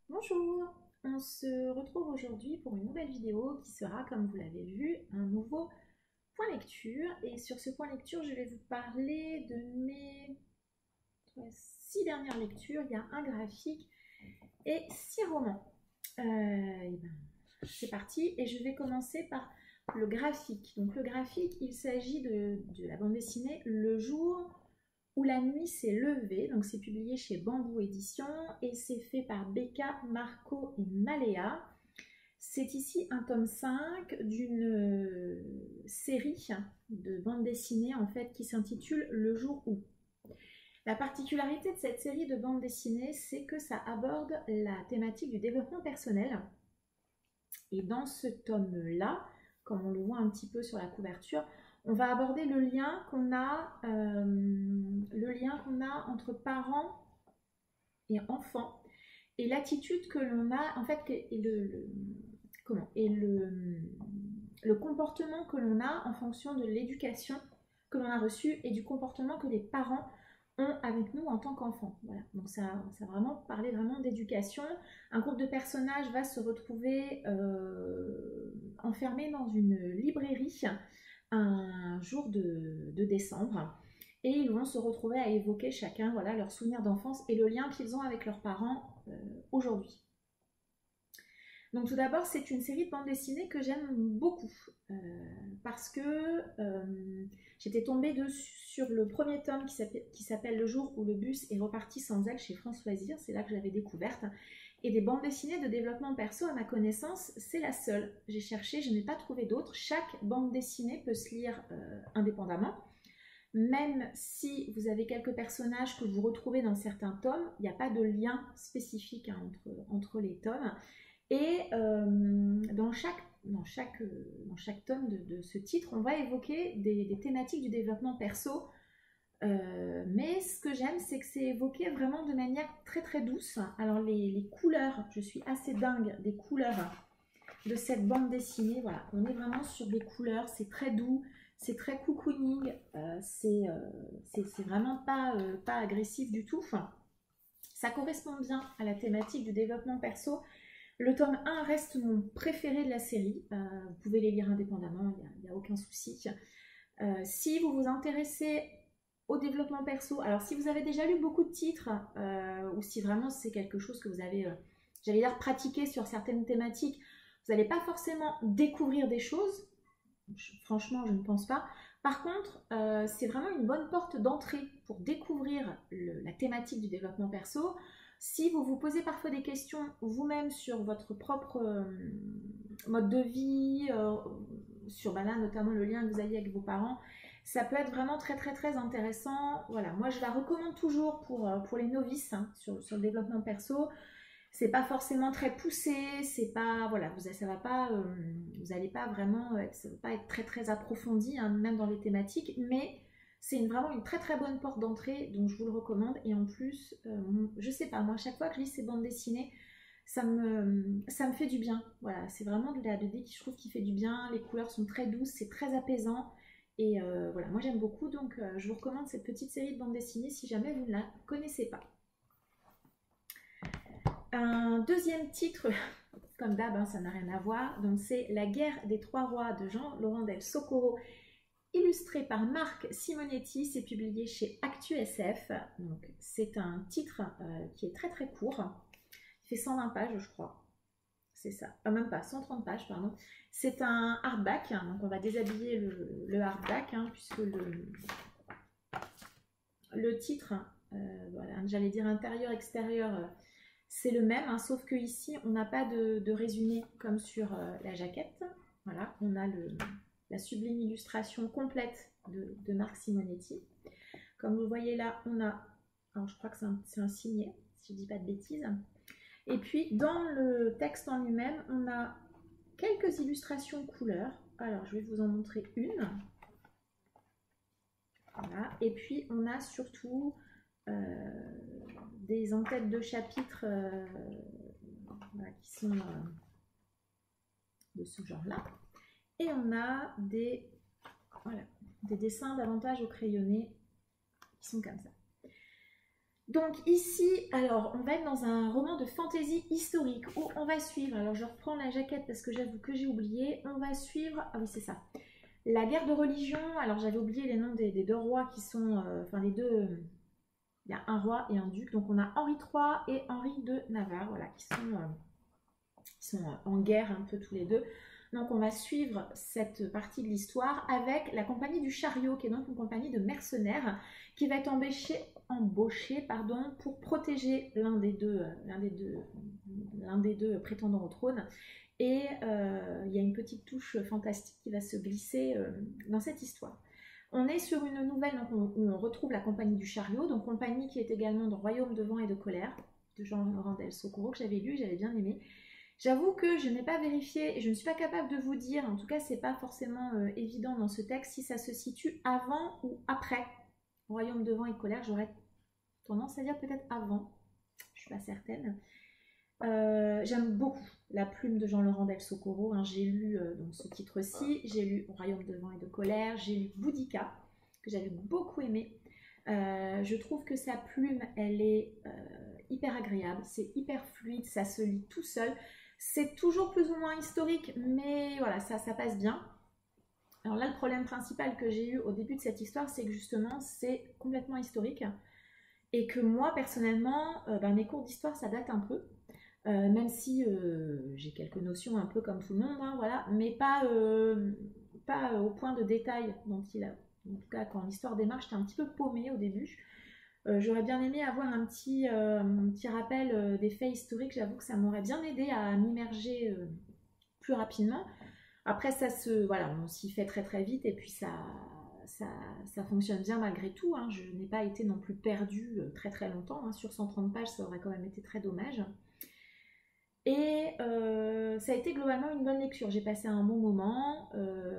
Bonjour, on se retrouve aujourd'hui pour une nouvelle vidéo qui sera, comme vous l'avez vu, un nouveau point lecture. Et sur ce point lecture, je vais vous parler de mes 6 dernières lectures. Il y a un graphique et 6 romans. C'est parti et je vais commencer par le graphique. Donc le graphique, il s'agit de la bande dessinée Le jour où la nuit s'est levée, donc c'est publié chez Bambou Éditions et c'est fait par Becca, Marco et Maléa. C'est ici un tome 5 d'une série de bandes dessinées en fait qui s'intitule Le jour où. La particularité de cette série de bandes dessinées, c'est que ça aborde la thématique du développement personnel. Et dans ce tome-là, comme on le voit un petit peu sur la couverture, on va aborder le lien qu'on a entre parents et enfants et l'attitude que l'on a, en fait, et le comportement que l'on a en fonction de l'éducation que l'on a reçue et du comportement que les parents ont avec nous en tant qu'enfants. Voilà. Donc ça va vraiment parler vraiment d'éducation. Un groupe de personnages va se retrouver enfermé dans une librairie un jour de décembre et ils vont se retrouver à évoquer chacun leurs souvenirs d'enfance et le lien qu'ils ont avec leurs parents aujourd'hui. Donc tout d'abord, c'est une série de bandes dessinées que j'aime beaucoup parce que j'étais tombée sur le premier tome qui s'appelle Le jour où le bus est reparti sans elle chez France Loisirs. C'est là que je l'avais découverte. Et des bandes dessinées de développement perso, à ma connaissance, c'est la seule. J'ai cherché, je n'ai pas trouvé d'autres. Chaque bande dessinée peut se lire indépendamment. Même si vous avez quelques personnages que vous retrouvez dans certains tomes, il n'y a pas de lien spécifique entre les tomes. Et dans chaque tome de ce titre, on va évoquer des thématiques du développement perso. Mais ce que j'aime, c'est que c'est évoqué vraiment de manière très très douce. Alors les couleurs, je suis assez dingue des couleurs de cette bande dessinée. Voilà, on est vraiment sur des couleurs, c'est très doux, c'est très cocooning, c'est vraiment pas agressif du tout. Enfin, ça correspond bien à la thématique du développement perso. Le tome 1 reste mon préféré de la série. Vous pouvez les lire indépendamment, il n'y a aucun souci. Si vous vous intéressez au développement perso, alors si vous avez déjà lu beaucoup de titres, ou si vraiment c'est quelque chose que vous avez, j'allais dire, pratiqué sur certaines thématiques, vous n'allez pas forcément découvrir des choses. Franchement, je ne pense pas. Par contre, c'est vraiment une bonne porte d'entrée pour découvrir la thématique du développement perso. Si vous vous posez parfois des questions vous-même sur votre propre mode de vie, sur là, notamment le lien que vous avez avec vos parents, ça peut être vraiment très très très intéressant. Voilà, moi je la recommande toujours pour les novices sur le développement perso. C'est pas forcément très poussé, c'est pas voilà, ça va pas, vous allez pas vraiment, ça va pas être très très approfondi, même dans les thématiques, mais c'est vraiment une très très bonne porte d'entrée, donc je vous le recommande. Et en plus, je sais pas, moi à chaque fois que je lis ces bandes dessinées, ça me fait du bien. Voilà, c'est vraiment de la 2D qui je trouve qui fait du bien. Les couleurs sont très douces, c'est très apaisant. Et voilà, moi j'aime beaucoup, donc je vous recommande cette petite série de bandes dessinées si jamais vous ne la connaissez pas. Un deuxième titre, comme d'hab, ça n'a rien à voir, donc c'est La guerre des trois rois de Jean-Laurent Del Socorro, illustré par Marc Simonetti. C'est publié chez Actu SF. Donc c'est un titre qui est très très court, il fait 120 pages je crois, c'est ça, même pas, 130 pages pardon. C'est un hardback, donc on va déshabiller le hardback, puisque le titre, voilà, j'allais dire intérieur, extérieur, c'est le même, sauf que ici on n'a pas de résumé comme sur la jaquette. Voilà, on a la sublime illustration complète de Marc Simonetti. Comme vous voyez là, on a, alors je crois que c'est un signet, si je ne dis pas de bêtises. Et puis dans le texte en lui-même, on a quelques illustrations couleurs. Alors je vais vous en montrer une. Voilà. Et puis on a surtout des en-têtes de chapitres voilà, qui sont de ce genre-là. Et on a des dessins davantage au crayonné qui sont comme ça. Donc ici, alors on va être dans un roman de fantasy historique où on va suivre, alors je reprends la jaquette parce que j'avoue que j'ai oublié, on va suivre, ah oui c'est ça, la guerre de religion. Alors j'avais oublié les noms des deux rois qui sont, enfin les deux, il y a un roi et un duc, donc on a Henri III et Henri de Navarre, voilà, qui sont en guerre un peu tous les deux. Donc on va suivre cette partie de l'histoire avec la compagnie du chariot, qui est donc une compagnie de mercenaires qui va être embauchée pour protéger l'un des deux prétendants au trône. Et il y a une petite touche fantastique qui va se glisser dans cette histoire. On est sur une nouvelle donc, où on retrouve la compagnie du chariot, donc compagnie qui est également dans Royaume de vent et de colère, de Jean Del Socorro, que j'avais lu, j'avais bien aimé. J'avoue que je n'ai pas vérifié et je ne suis pas capable de vous dire, en tout cas c'est pas forcément évident dans ce texte, si ça se situe avant ou après Royaume de vent et de colère. J'aurais tendance à dire peut-être avant, je suis pas certaine. J'aime beaucoup la plume de Jean-Laurent Del Socorro, hein. J'ai lu donc ce titre-ci, j'ai lu Royaume de vent et de colère, j'ai lu Boudica, que j'avais beaucoup aimé. Je trouve que sa plume, elle est hyper agréable, c'est hyper fluide, ça se lit tout seul. C'est toujours plus ou moins historique, mais voilà, ça passe bien. Alors là, le problème principal que j'ai eu au début de cette histoire, c'est que justement, c'est complètement historique. Et que moi, personnellement, mes cours d'histoire, ça date un peu. Même si j'ai quelques notions un peu comme tout le monde, hein, voilà, mais pas au point de détail dont il a. En tout cas, quand l'histoire démarre, j'étais un petit peu paumée au début. J'aurais bien aimé avoir un petit rappel des faits historiques. J'avoue que ça m'aurait bien aidé à m'immerger plus rapidement. Après, voilà, on s'y fait très très vite et puis ça fonctionne bien malgré tout, hein. Je n'ai pas été non plus perdue très très longtemps, hein. Sur 130 pages, ça aurait quand même été très dommage. Et ça a été globalement une bonne lecture. J'ai passé un bon moment.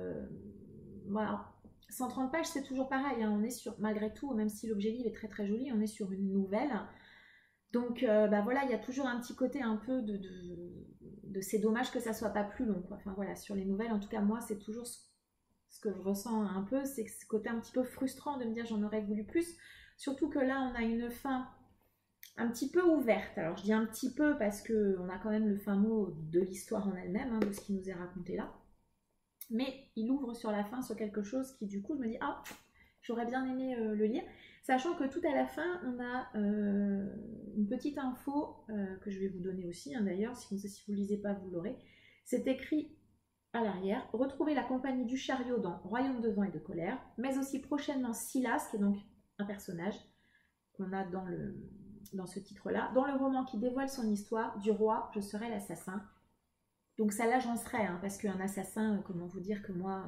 Voilà. 130 pages, c'est toujours pareil, hein. On est sur, malgré tout, même si l'objet livre est très très joli, on est sur une nouvelle. Donc voilà, il y a toujours un petit côté un peu de c'est dommage que ça soit pas plus long, quoi. Enfin voilà, sur les nouvelles, en tout cas moi, c'est toujours ce que je ressens un peu, c'est ce côté un petit peu frustrant de me dire j'en aurais voulu plus. Surtout que là, on a une fin un petit peu ouverte. Alors je dis un petit peu parce qu'on a quand même le fin mot de l'histoire en elle-même, hein, de ce qui nous est raconté là. Mais il ouvre sur la fin sur quelque chose qui du coup je me dis ah, j'aurais bien aimé le lire. Sachant que tout à la fin on a une petite info que je vais vous donner aussi, hein, d'ailleurs si vous ne lisez pas vous l'aurez. C'est écrit à l'arrière: retrouvez la compagnie du chariot dans Royaume de vent et de colère, mais aussi prochainement Silas, qui est donc un personnage qu'on a dans ce titre-là, dans le roman qui dévoile son histoire, du roi, je serai l'assassin. Donc ça là j'en serais, hein, parce qu'un assassin, comment vous dire que moi,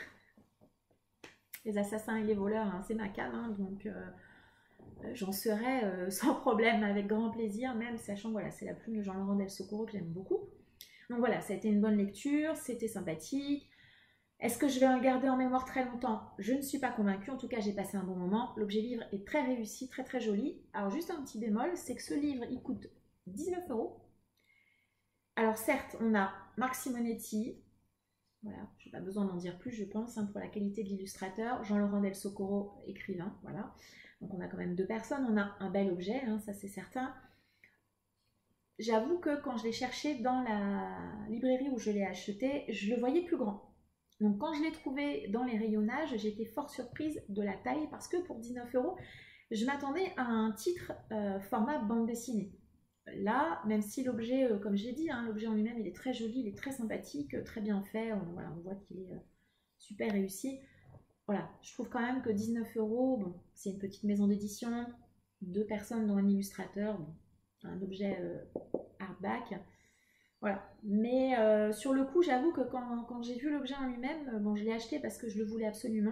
les assassins et les voleurs, hein, c'est ma came, hein, donc j'en serais sans problème, avec grand plaisir, même sachant, voilà, c'est la plume de Jean-Laurent Del Socorro que j'aime beaucoup. Donc voilà, ça a été une bonne lecture, c'était sympathique. Est-ce que je vais en garder en mémoire très longtemps? Je ne suis pas convaincue, en tout cas j'ai passé un bon moment. L'objet livre est très réussi, très très joli. Alors juste un petit bémol, c'est que ce livre il coûte 19 €. Alors certes, on a Marc Simonetti, voilà, je n'ai pas besoin d'en dire plus je pense, hein, pour la qualité de l'illustrateur, Jean-Laurent Del Socorro, écrivain, voilà. Donc on a quand même deux personnes, on a un bel objet, hein, ça c'est certain. J'avoue que quand je l'ai cherché dans la librairie où je l'ai acheté, je le voyais plus grand. Donc quand je l'ai trouvé dans les rayonnages, j'ai été fort surprise de la taille parce que pour 19 €, je m'attendais à un titre format bande dessinée. Là, même si l'objet, comme j'ai dit, hein, l'objet en lui-même, il est très joli, il est très sympathique, très bien fait, voilà, on voit qu'il est super réussi. Voilà, je trouve quand même que 19 €, bon, c'est une petite maison d'édition, deux personnes dont un illustrateur, bon, un objet hardback. Voilà. Mais sur le coup, j'avoue que quand j'ai vu l'objet en lui-même, bon, je l'ai acheté parce que je le voulais absolument.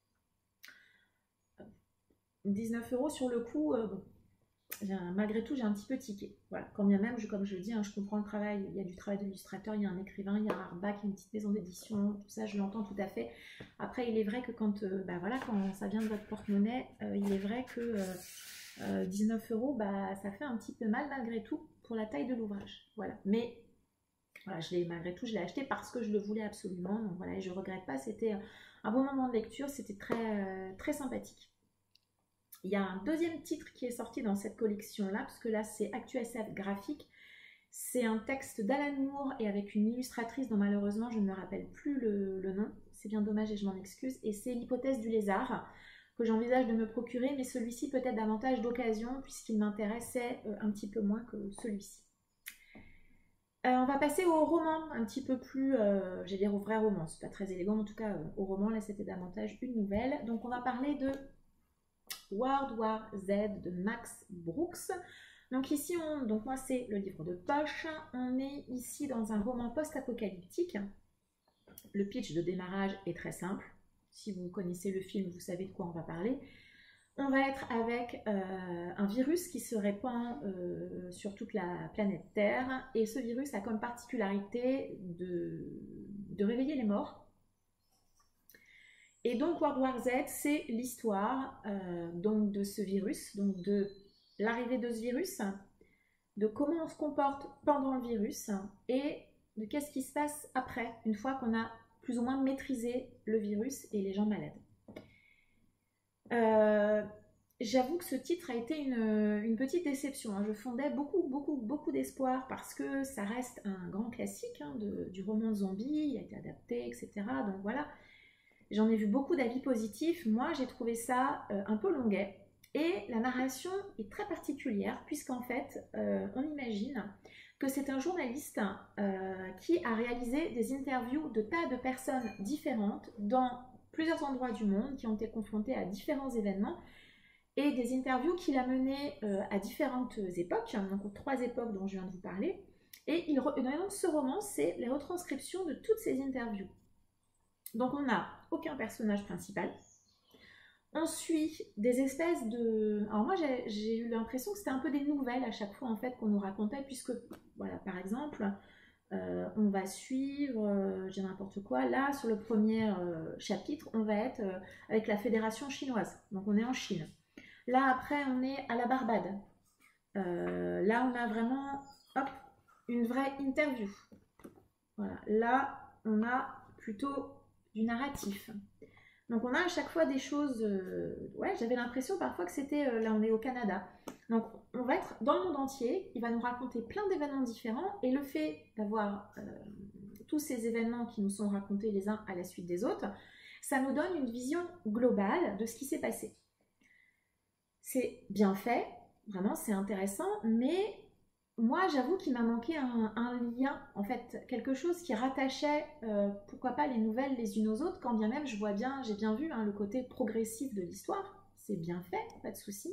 19 € sur le coup, bon, malgré tout, j'ai un petit peu tiqué. Voilà. Quand bien même, comme je le dis, hein, je comprends le travail. Il y a du travail d'illustrateur, il y a un écrivain, il y a un hardback, il y a une petite maison d'édition, tout ça, je l'entends tout à fait. Après, il est vrai que quand ça vient de votre porte-monnaie, il est vrai que 19 €, ça fait un petit peu mal malgré tout pour la taille de l'ouvrage. Voilà. Mais voilà, malgré tout, je l'ai acheté parce que je le voulais absolument. Donc voilà, et je ne regrette pas. C'était un bon moment de lecture. C'était très, très sympathique. Il y a un deuxième titre qui est sorti dans cette collection-là, parce que là c'est ActuSF graphique. C'est un texte d'Alan Moore et avec une illustratrice dont malheureusement je ne me rappelle plus le nom. C'est bien dommage et je m'en excuse. Et c'est l'hypothèse du lézard que j'envisage de me procurer, mais celui-ci peut-être davantage d'occasion puisqu'il m'intéressait un petit peu moins que celui-ci. On va passer au roman un petit peu plus, j'allais dire au vrai roman, c'est pas très élégant, en tout cas au roman, là c'était davantage une nouvelle. Donc on va parler de World War Z de Max Brooks. Donc ici, donc moi c'est le livre de poche, on est ici dans un roman post-apocalyptique. Le pitch de démarrage est très simple, si vous connaissez le film, vous savez de quoi on va parler. On va être avec un virus qui se répand sur toute la planète Terre, et ce virus a comme particularité de réveiller les morts. Et donc World War Z, c'est l'histoire donc de ce virus, donc de l'arrivée de ce virus, de comment on se comporte pendant le virus et de qu'est-ce qui se passe après, une fois qu'on a plus ou moins maîtrisé le virus et les gens malades. J'avoue que ce titre a été une petite déception. Je fondais beaucoup d'espoir parce que ça reste un grand classique du roman de zombie, il a été adapté, etc. Donc voilà, j'en ai vu beaucoup d'avis positifs. Moi, j'ai trouvé ça un peu longuet. Et la narration est très particulière puisqu'en fait, on imagine que c'est un journaliste qui a réalisé des interviews de tas de personnes différentes dans plusieurs endroits du monde qui ont été confrontés à différents événements et des interviews qu'il a menées à différentes époques, donc aux 3 époques dont je viens de vous parler. Et dans ce roman, c'est les retranscriptions de toutes ces interviews. Donc on n'a aucun personnage principal. On suit des espèces de... Alors moi j'ai eu l'impression que c'était un peu des nouvelles à chaque fois en fait qu'on nous racontait, puisque voilà, par exemple on va suivre, je dis n'importe quoi, là sur le premier chapitre on va être avec la fédération chinoise, donc on est en Chine. Là après on est à la Barbade, là on a vraiment hop, une vraie interview, voilà. Là on a plutôt du narratif. Donc on a à chaque fois des choses, ouais, j'avais l'impression parfois que c'était, là on est au Canada, donc on va être dans le monde entier, il va nous raconter plein d'événements différents, et le fait d'avoir tous ces événements qui nous sont racontés les uns à la suite des autres, ça nous donne une vision globale de ce qui s'est passé. C'est bien fait, vraiment c'est intéressant, mais moi j'avoue qu'il m'a manqué un lien, en fait, quelque chose qui rattachait pourquoi pas les nouvelles les unes aux autres, quand bien même j'ai bien vu le côté progressif de l'histoire, c'est bien fait, pas de souci.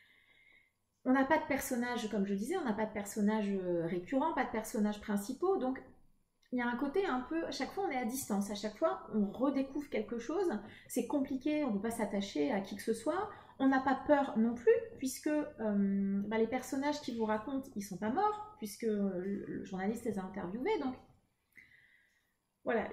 On n'a pas de personnages, comme je disais, on n'a pas de personnages récurrents, pas de personnages principaux, donc il y a un côté un peu, à chaque fois on est à distance, à chaque fois on redécouvre quelque chose, c'est compliqué, on ne peut pas s'attacher à qui que ce soit, on n'a pas peur non plus, puisque les personnages qui vous racontent, ils ne sont pas morts, puisque le journaliste les a interviewés, donc voilà,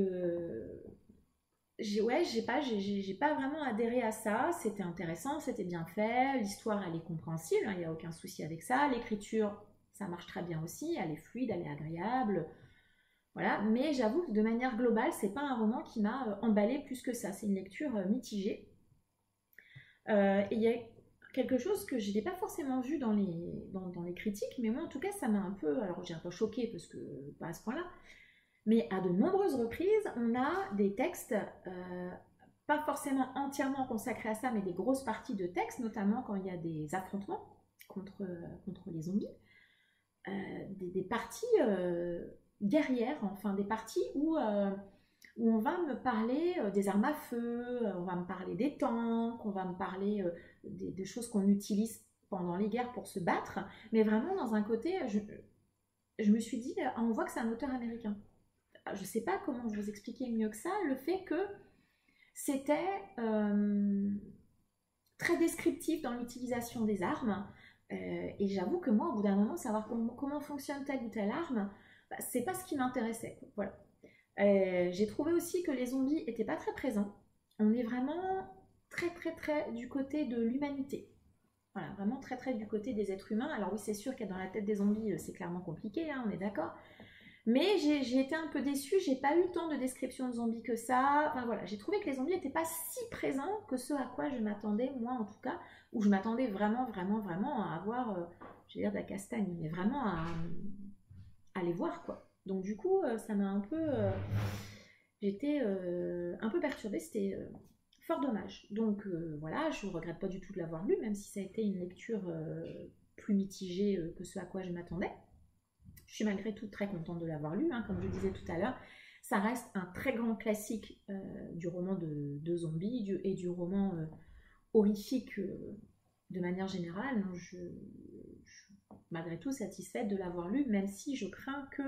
j'ai pas vraiment adhéré à ça, c'était intéressant, c'était bien fait, l'histoire elle est compréhensible, il n'y a aucun souci avec ça, l'écriture ça marche très bien aussi, elle est fluide, elle est agréable, voilà, mais j'avoue que de manière globale, c'est pas un roman qui m'a emballé plus que ça, c'est une lecture mitigée. Et il y a quelque chose que je n'ai pas forcément vu dans les critiques, mais moi en tout cas ça m'a un peu, alors j'ai un peu choqué parce que pas à ce point-là, mais à de nombreuses reprises on a des textes, pas forcément entièrement consacrés à ça, mais des grosses parties de textes, notamment quand il y a des affrontements contre les zombies, des parties guerrières, enfin des parties où on va me parler des armes à feu, on va me parler des tanks, on va me parler des choses qu'on utilise pendant les guerres pour se battre, mais vraiment dans un côté, je me suis dit, on voit que c'est un auteur américain. Je ne sais pas comment vous expliquer mieux que ça, le fait que c'était très descriptif dans l'utilisation des armes, et j'avoue que moi, au bout d'un moment, savoir comment fonctionne telle ou telle arme, c'est pas ce qui m'intéressait, voilà. J'ai trouvé aussi que les zombies n'étaient pas très présents. On est vraiment très du côté de l'humanité. Voilà, vraiment très du côté des êtres humains. Alors oui, c'est sûr qu'être dans la tête des zombies, c'est clairement compliqué, on est d'accord. Mais j'ai été un peu déçue, j'ai pas eu tant de descriptions de zombies que ça. Enfin voilà, j'ai trouvé que les zombies n'étaient pas si présents que ce à quoi je m'attendais, moi en tout cas, où je m'attendais vraiment, vraiment, vraiment à avoir, je vais dire de la castagne, mais vraiment à les voir quoi. Donc du coup, ça m'a un peu... j'étais un peu perturbée, c'était fort dommage. Donc voilà, je ne regrette pas du tout de l'avoir lu, même si ça a été une lecture plus mitigée que ce à quoi je m'attendais. Je suis malgré tout très contente de l'avoir lu, hein, comme je disais tout à l'heure. Ça reste un très grand classique du roman de zombies et du roman horrifique de manière générale. Donc je suis malgré tout satisfaite de l'avoir lu, même si je crains que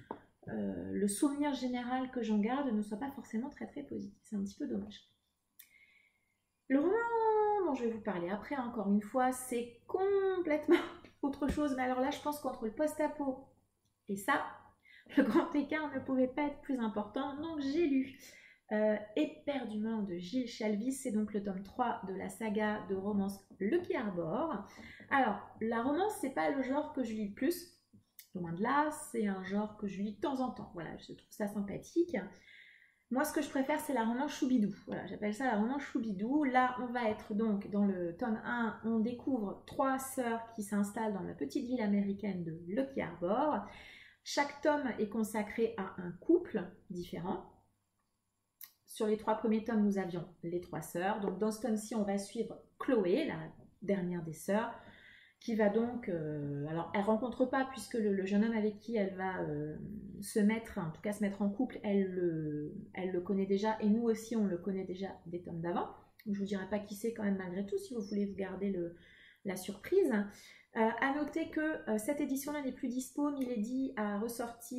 le souvenir général que j'en garde ne soit pas forcément très très positif. C'est un petit peu dommage. Le roman dont je vais vous parler après, encore une fois, c'est complètement autre chose. Mais alors là, je pense qu'entre le post-apo et ça, le grand écart ne pouvait pas être plus important. Donc j'ai lu Éperdument de Gilles Chalvis. C'est donc le tome 3 de la saga de romance Lucky Arbor. Alors, la romance, c'est pas le genre que je lis le plus. Loin de là, c'est un genre que je lis de temps en temps. Voilà, je trouve ça sympathique. Moi, ce que je préfère, c'est la romance Choubidou. Voilà, j'appelle ça la romance Choubidou. Là, on va être donc dans le tome 1, on découvre 3 sœurs qui s'installent dans la petite ville américaine de Lucky Arbor. Chaque tome est consacré à un couple différent. Sur les 3 premiers tomes, nous avions les 3 sœurs. Donc dans ce tome-ci, on va suivre Chloé, la dernière des sœurs, qui va donc, alors elle rencontre pas puisque le jeune homme avec qui elle va se mettre en couple, elle le connaît déjà et nous aussi on le connaît déjà des tomes d'avant. Je vous dirai pas qui c'est quand même malgré tout si vous voulez vous garder la surprise. À noter que cette édition-là n'est plus dispo. Milady a ressorti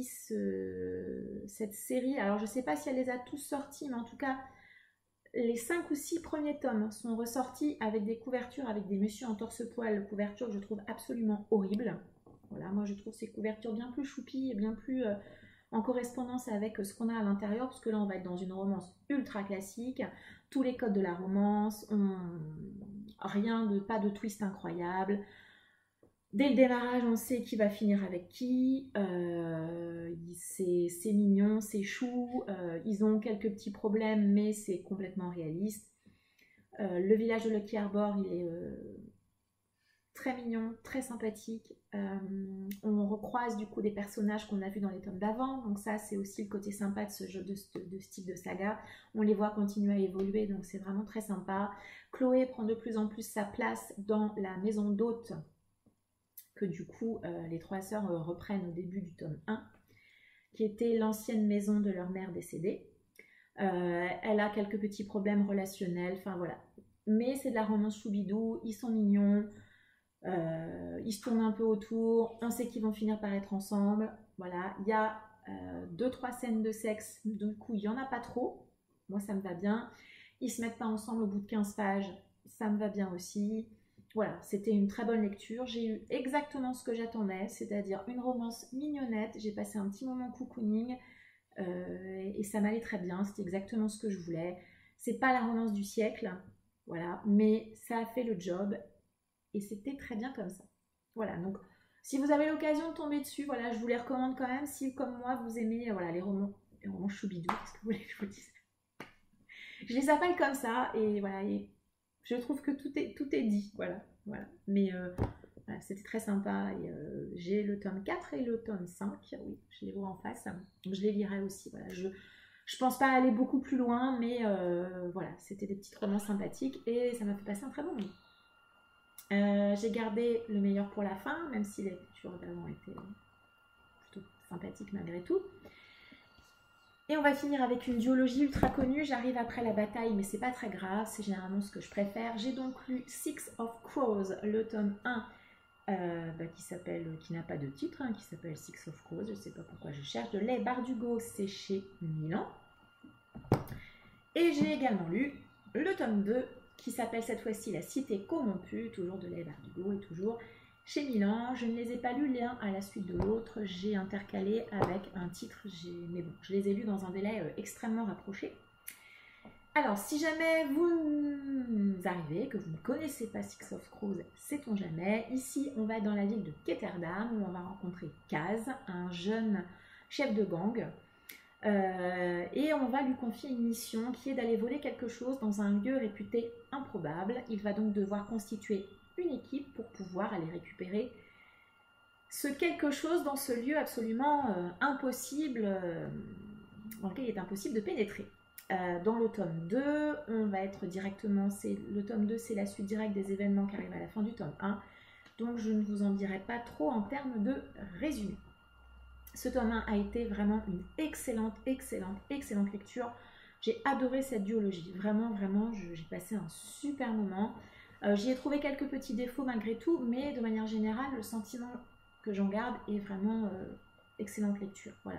cette série. Alors je sais pas si elle les a tous sortis, mais en tout cas les 5 ou 6 premiers tomes sont ressortis avec des couvertures, avec des messieurs en torse-poil, couverture que je trouve absolument horrible. Voilà, moi je trouve ces couvertures bien plus choupies et bien plus en correspondance avec ce qu'on a à l'intérieur, parce que là on va être dans une romance ultra classique, tous les codes de la romance, pas de twist incroyable. Dès le démarrage, on sait qui va finir avec qui, c'est mignon, c'est chou, ils ont quelques petits problèmes, mais c'est complètement réaliste. Le village de Lucky Arbor, il est très mignon, très sympathique. On recroise du coup des personnages qu'on a vus dans les tomes d'avant, donc ça c'est aussi le côté sympa de ce jeu de ce type de saga. On les voit continuer à évoluer, donc c'est vraiment très sympa. Chloé prend de plus en plus sa place dans la maison d'hôte que du coup les 3 sœurs reprennent au début du tome 1, qui était l'ancienne maison de leur mère décédée. Elle a quelques petits problèmes relationnels, enfin voilà. Mais c'est de la romance choubidou, ils sont mignons, ils se tournent un peu autour, on sait qu'ils vont finir par être ensemble. Voilà, il y a 2-3 scènes de sexe, du coup il n'y en a pas trop, moi ça me va bien. Ils se mettent pas ensemble au bout de 15 pages, ça me va bien aussi. Voilà, c'était une très bonne lecture. J'ai eu exactement ce que j'attendais, c'est-à-dire une romance mignonnette. J'ai passé un petit moment cocooning et ça m'allait très bien. C'était exactement ce que je voulais. C'est pas la romance du siècle, voilà, mais ça a fait le job et c'était très bien comme ça. Voilà, donc si vous avez l'occasion de tomber dessus, voilà, je vous les recommande quand même. Si comme moi vous aimez voilà, les romans choubidou, qu'est-ce que vous voulez que je vous dise? Je les appelle comme ça et voilà. Et je trouve que tout est dit, voilà. Mais voilà, c'était très sympa. Et j'ai le tome 4 et le tome 5, oui, je les vois en face. Donc je les lirai aussi, voilà. Je pense pas aller beaucoup plus loin, mais voilà, c'était des petites romans sympathiques et ça m'a fait passer un très bon moment. J'ai gardé le meilleur pour la fin, même si les lectures d'avant étaient plutôt sympathiques malgré tout. Et on va finir avec une duologie ultra connue. J'arrive après la bataille, mais c'est pas très grave, c'est généralement ce que je préfère. J'ai donc lu Six of Crows, le tome 1, qui n'a pas de titre, hein, qui s'appelle Six of Crows, je sais pas pourquoi je cherche. De lait Bardugo, c'est chez Milan. Et j'ai également lu le tome 2, qui s'appelle cette fois-ci La Cité corrompue, toujours de lait Bardugo et toujours chez Milan. Je ne les ai pas lus l'un à la suite de l'autre, j'ai intercalé avec un titre, mais bon, je les ai lus dans un délai extrêmement rapproché. Alors, si jamais vous arrivez, que vous ne connaissez pas Six of Crows, sait-on jamais, ici on va être dans la ville de Ketterdam où on va rencontrer Kaz, un jeune chef de gang. Et on va lui confier une mission qui est d'aller voler quelque chose dans un lieu réputé improbable. Il va donc devoir constituer une équipe pour pouvoir aller récupérer ce quelque chose dans ce lieu absolument impossible, dans lequel il est impossible de pénétrer. Dans le tome 2, on va être directement, le tome 2 c'est la suite directe des événements qui arrivent à la fin du tome 1, donc je ne vous en dirai pas trop en termes de résumé. Ce tome 1 a été vraiment une excellente lecture. J'ai adoré cette duologie, vraiment, j'ai passé un super moment. J'y ai trouvé quelques petits défauts malgré tout, mais de manière générale, le sentiment que j'en garde est vraiment excellente lecture. Voilà.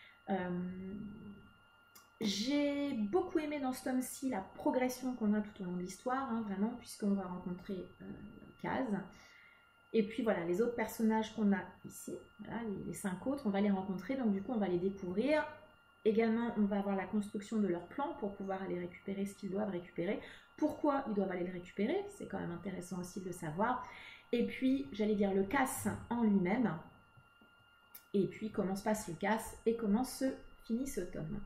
J'ai beaucoup aimé dans ce tome-ci la progression qu'on a tout au long de l'histoire, hein, vraiment, puisqu'on va rencontrer Kaz. Et puis voilà, les autres personnages qu'on a ici, voilà, les 5 autres, on va les rencontrer, donc du coup on va les découvrir. Également, on va avoir la construction de leur plan pour pouvoir aller récupérer ce qu'ils doivent récupérer. Pourquoi ils doivent aller le récupérer, c'est quand même intéressant aussi de le savoir. Et puis, j'allais dire le casse en lui-même. Et puis, comment se passe le casse et comment se finit ce tome.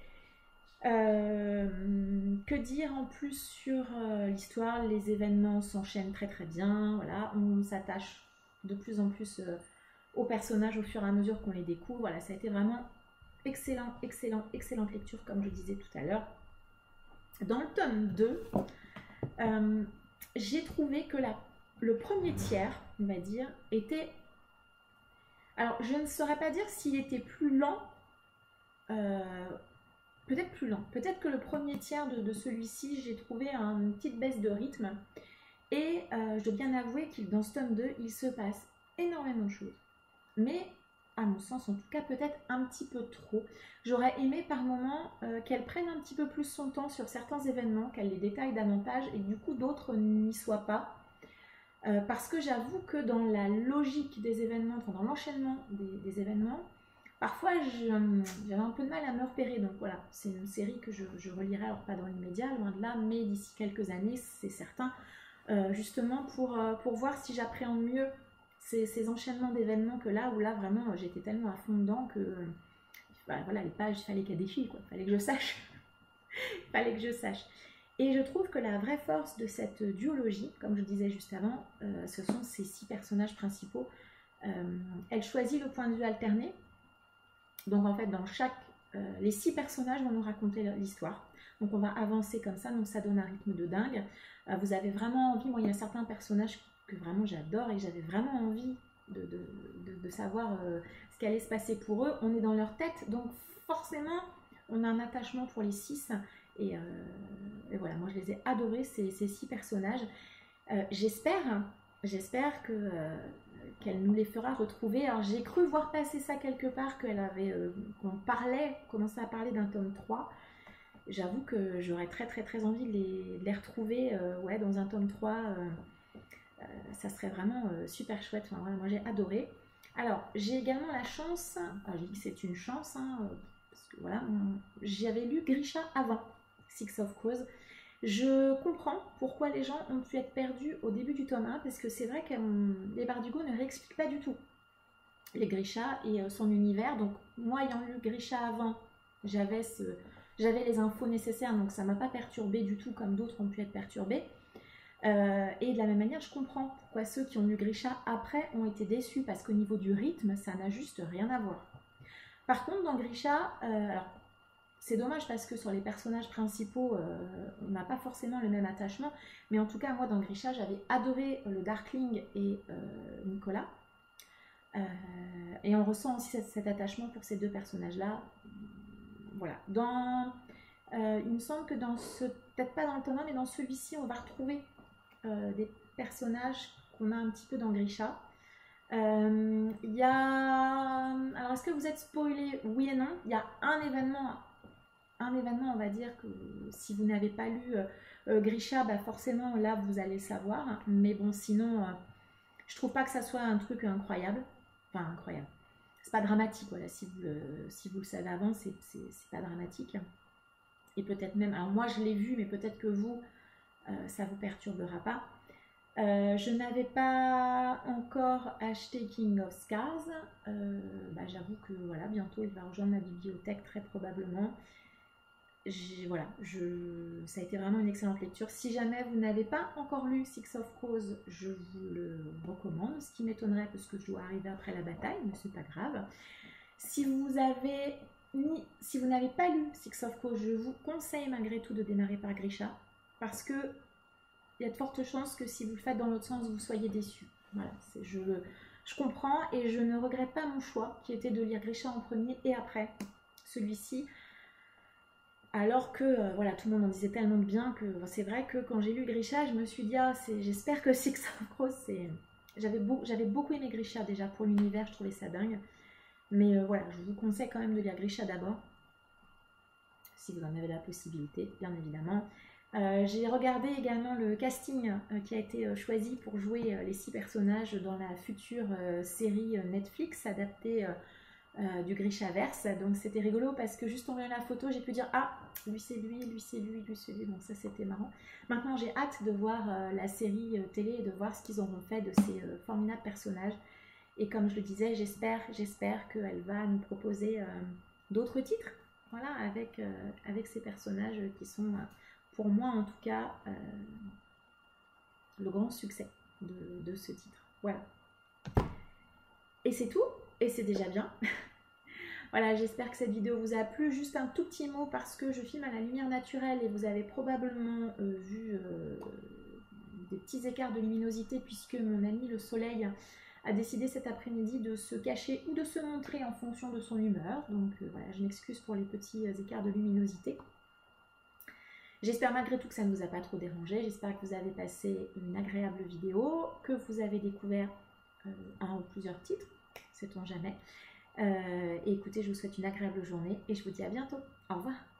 Que dire en plus sur l'histoire? Les événements s'enchaînent très bien, voilà, on s'attache de plus en plus aux personnages au fur et à mesure qu'on les découvre. Voilà, ça a été vraiment excellente lecture, comme je disais tout à l'heure. Dans le tome 2, j'ai trouvé que le premier tiers, on va dire, était... Alors, je ne saurais pas dire s'il était plus lent, peut-être plus lent. Peut-être que le premier tiers de celui-ci, j'ai trouvé une petite baisse de rythme. Et je dois bien avouer que dans ce tome 2, il se passe énormément de choses. Mais, à mon sens, en tout cas, peut-être un petit peu trop. J'aurais aimé par moment qu'elle prenne un petit peu plus son temps sur certains événements, qu'elle les détaille davantage et que du coup d'autres n'y soient pas. Parce que j'avoue que dans la logique des événements, enfin dans l'enchaînement des événements, parfois j'avais un peu de mal à me repérer. Donc voilà, c'est une série que je relirai, alors pas dans l'immédiat, loin de là, mais d'ici quelques années, c'est certain, justement pour voir si j'appréhende mieux ces enchaînements d'événements que là où là vraiment j'étais tellement à fond dedans que voilà, les pages, il fallait qu'elles défilent, quoi. Il fallait que je sache. Il fallait que je sache. Et je trouve que la vraie force de cette duologie, comme je disais juste avant, ce sont ces 6 personnages principaux. Elle choisit le point de vue alterné. Donc en fait, dans les 6 personnages vont nous raconter l'histoire. Donc on va avancer comme ça, donc ça donne un rythme de dingue. Vous avez vraiment envie, moi il y a certains personnages que vraiment j'adore et j'avais vraiment envie de savoir ce qui allait se passer pour eux. On est dans leur tête, donc forcément on a un attachement pour les 6. Et voilà, moi je les ai adorés, ces 6 personnages. J'espère qu'elle nous les fera retrouver. Alors j'ai cru voir passer ça quelque part, qu'on commençait à parler d'un tome 3. J'avoue que j'aurais très envie de les retrouver ouais, dans un tome 3. Ça serait vraiment super chouette. Enfin, voilà, moi j'ai adoré. Alors j'ai également la chance, je dis que c'est une chance, hein, parce que voilà, j'avais lu Grisha avant Six of Crows. Je comprends pourquoi les gens ont pu être perdus au début du tome 1, parce que c'est vrai que les Bardugo ne réexpliquent pas du tout les Grisha et son univers. Donc moi ayant lu Grisha avant, j'avais les infos nécessaires, donc ça ne m'a pas perturbée du tout comme d'autres ont pu être perturbés. Et de la même manière, je comprends pourquoi ceux qui ont lu Grisha après ont été déçus, parce qu'au niveau du rythme, ça n'a juste rien à voir. Par contre, dans Grisha, alors c'est dommage parce que sur les personnages principaux, on n'a pas forcément le même attachement, mais en tout cas, moi dans Grisha, j'avais adoré le Darkling et Nicolas. Et on ressent aussi cet attachement pour ces 2 personnages-là. Voilà. Il me semble que peut-être pas dans le tome 1, mais dans celui-ci, on va retrouver des personnages qu'on a un petit peu dans Grisha. Alors, est-ce que vous êtes spoilé? Oui et non. Il y a un événement, on va dire, que si vous n'avez pas lu Grisha, bah forcément, là, vous allez le savoir. Mais bon, sinon, je trouve pas que ça soit un truc incroyable. Enfin, incroyable. C'est pas dramatique, voilà. Si vous le savez avant, c'est pas dramatique. Et peut-être même, alors moi, je l'ai vu, mais peut-être que vous, ça vous perturbera pas. Je n'avais pas encore acheté King of Scars. J'avoue que voilà, bientôt il va rejoindre ma bibliothèque très probablement. Voilà, ça a été vraiment une excellente lecture. Si jamais vous n'avez pas encore lu Six of Crows, je vous le recommande, ce qui m'étonnerait parce que je dois arriver après la bataille, mais c'est pas grave. Si vous n'avez pas lu Six of Crows, je vous conseille malgré tout de démarrer par Grisha, parce que il y a de fortes chances que si vous le faites dans l'autre sens, vous soyez déçus. Voilà, je comprends et je ne regrette pas mon choix, qui était de lire Grisha en premier et après celui-ci. Alors que voilà, tout le monde en disait tellement de bien que c'est vrai que quand j'ai lu Grisha, je me suis dit, j'espère que Six of Crows, j'avais beaucoup aimé Grisha déjà pour l'univers, je trouvais ça dingue. Mais voilà, je vous conseille quand même de lire Grisha d'abord, si vous en avez la possibilité, bien évidemment. J'ai regardé également le casting qui a été choisi pour jouer les 6 personnages dans la future série Netflix adaptée du Grishaverse. Donc c'était rigolo parce que juste en voyant la photo, j'ai pu dire ah, lui c'est lui, lui c'est lui, lui c'est lui. Donc ça c'était marrant. Maintenant j'ai hâte de voir la série télé et de voir ce qu'ils auront fait de ces formidables personnages. Et comme je le disais, j'espère qu'elle va nous proposer d'autres titres, voilà, avec ces personnages qui sont, pour moi en tout cas, le grand succès de ce titre. Voilà. Et c'est tout, et c'est déjà bien. Voilà, j'espère que cette vidéo vous a plu. Juste un tout petit mot parce que je filme à la lumière naturelle et vous avez probablement vu des petits écarts de luminosité puisque mon ami le soleil a décidé cet après-midi de se cacher ou de se montrer en fonction de son humeur. Donc voilà, je m'excuse pour les petits écarts de luminosité. J'espère malgré tout que ça ne vous a pas trop dérangé. J'espère que vous avez passé une agréable vidéo, que vous avez découvert un ou plusieurs titres, sait-on jamais. Et écoutez, je vous souhaite une agréable journée et je vous dis à bientôt. Au revoir.